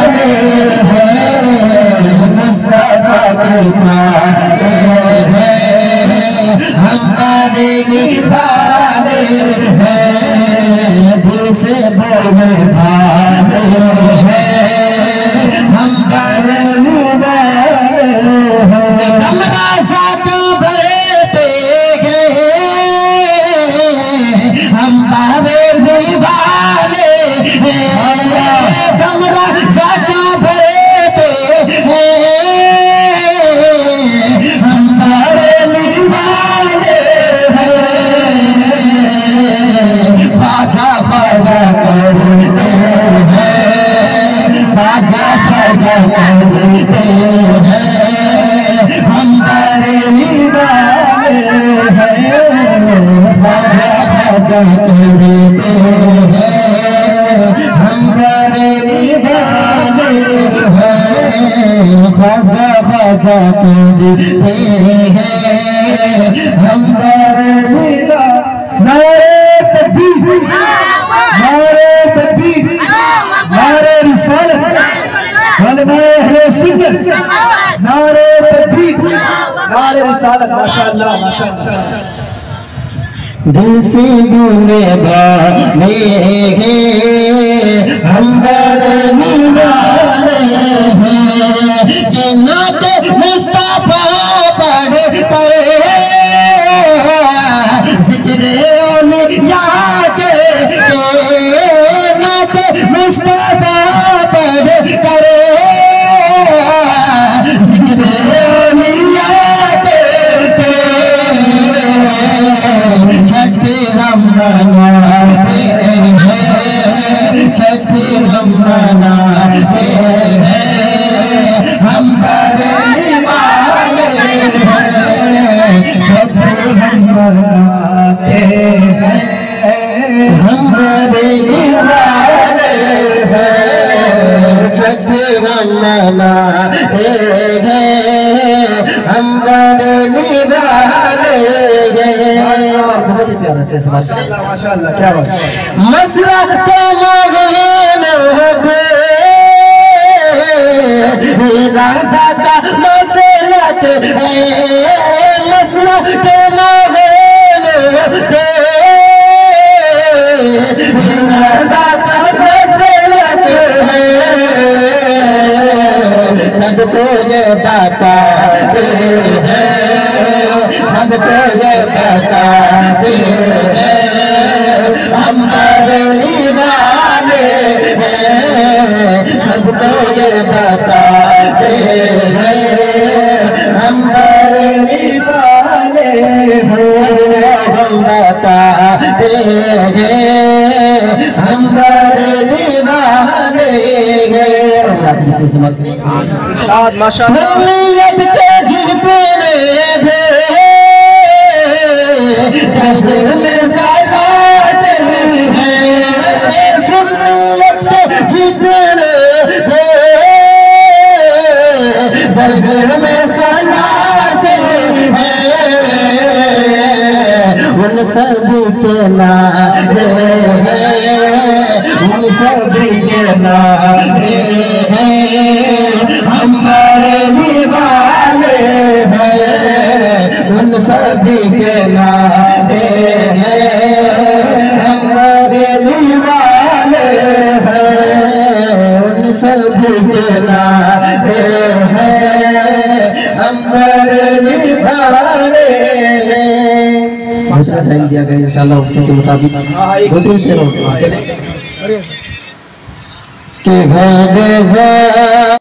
दीवाने हैं, मुस्तफा के प्यारे हैं, हमारे दीवाने हैं, दिल से बोले भाने हैं, हमारे दीवाने हैं। कमरा साथ भरे थे हम बाबे दीवाने हैं, कमरा साथ भरे थे हम बाबे दीवाने हैं, ख्वाजा ख्वाजा करते हैं, ख्वाजा ख्वाजा करते हैं, हम बड़े दीवाने हैं, ख्वाजा ख्वाजा करते हैं, हम बड़े दीवाने हैं, ख्वाजा ख्वाजा करते हैं, हम बड़े दीवाने। नारे तकबीर, नारे तकबीर, नारे रिसालत, कलमे अहले सुन्नत, नारे तकबीर, नारे रिसालत। माशाअल्लाह माशाअल्लाह। दिल से दूने वाले हैं, हम बड़े दीवाने हैं, कि नाते मुस्तफा पढ़ करे जिक्र औलिया के, नाते मुस्तफा पढ़ करे जिक्र औलिया के, छठी हम मनाते हैं, छठी हम मनाते हैं, हम बड़े दीवाने हैं, छठी हम मनाते हैं, हम बड़े दीवाने हैं, छठी हम मनाते हैं, हम बड़े दीवाने हैं। बहुत ही प्यारा से माशाअल्लाह माशाअल्लाह, क्या बात है। मसला तो मगन होते राजा का मसला है, मसला के मगन होते राजा का मसला है, सबको ये बताते हैं, सबको ये बताते हैं, हम बड़े दीवाने हैं, सबको ये बताते हैं, हम बड़े दीवाने हैं, हम बताते हैं, हम बड़े दीवाने हैं। से समझ माशाअल्लाह के जीते थे दर्द में सदा से है, सुन्नत के जीते थे दर्द में सदा से है, उन सभी के नारे हैं, उन सभी के नारे हैं, हम बड़े दीवाने हैं, उन सभी के नारे हैं, हम बड़े दीवाने हैं, उन सभी के नारे हैं, हम बड़े दीवाने हैं। भाषा टाइम दिया गया इंशाल्लाह उसी के मुताबिक दो तीन शेरों से